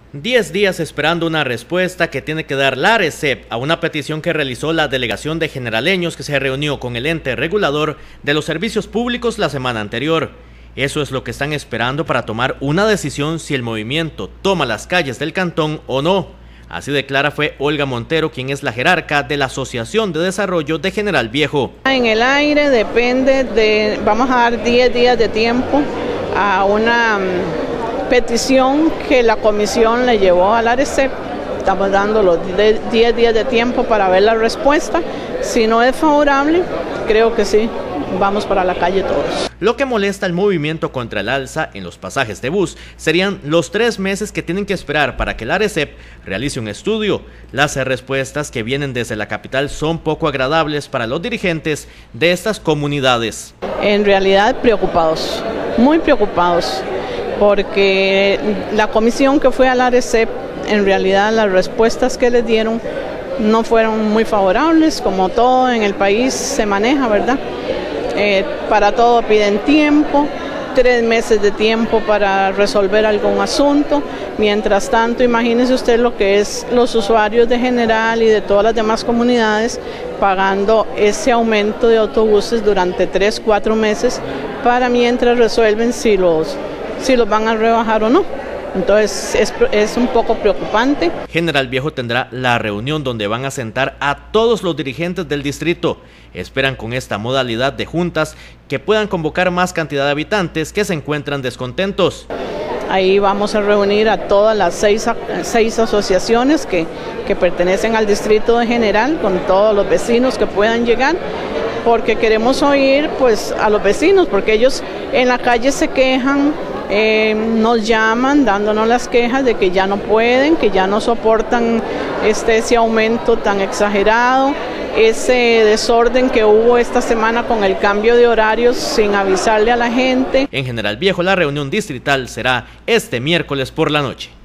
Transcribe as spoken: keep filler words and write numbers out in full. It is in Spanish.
Diez días esperando una respuesta que tiene que dar la ARECEP a una petición que realizó la delegación de generaleños que se reunió con el ente regulador de los servicios públicos la semana anterior. Eso es lo que están esperando para tomar una decisión si el movimiento toma las calles del cantón o no. Así de clara fue Olga Montero, quien es la jerarca de la Asociación de Desarrollo de General Viejo. En el aire depende de, vamos a dar diez días de tiempo a una petición que la comisión le llevó al ARECEP. Estamos dando los diez días de tiempo para ver la respuesta. Si no es favorable, creo que sí, vamos para la calle todos. Lo que molesta al movimiento contra el alza en los pasajes de bus serían los tres meses que tienen que esperar para que el ARECEP realice un estudio. Las respuestas que vienen desde la capital son poco agradables para los dirigentes de estas comunidades. En realidad preocupados, muy preocupados, porque la comisión que fue al ARECEP, en realidad las respuestas que les dieron no fueron muy favorables, como todo en el país se maneja, ¿verdad? Eh, para todo piden tiempo, tres meses de tiempo para resolver algún asunto. Mientras tanto, imagínese usted lo que es los usuarios de General y de todas las demás comunidades pagando ese aumento de autobuses durante tres, cuatro meses para mientras resuelven si los, si los van a rebajar o no. Entonces es, es un poco preocupante. General Viejo tendrá la reunión donde van a sentar a todos los dirigentes del distrito. Esperan con esta modalidad de juntas que puedan convocar más cantidad de habitantes que se encuentran descontentos. Ahí vamos a reunir a todas las seis, seis asociaciones que, que pertenecen al distrito de General, con todos los vecinos que puedan llegar, porque queremos oír pues a los vecinos, porque ellos en la calle se quejan. Eh, nos llaman dándonos las quejas de que ya no pueden, que ya no soportan este, ese aumento tan exagerado, ese desorden que hubo esta semana con el cambio de horarios sin avisarle a la gente. En General Viejo, la reunión distrital será este miércoles por la noche.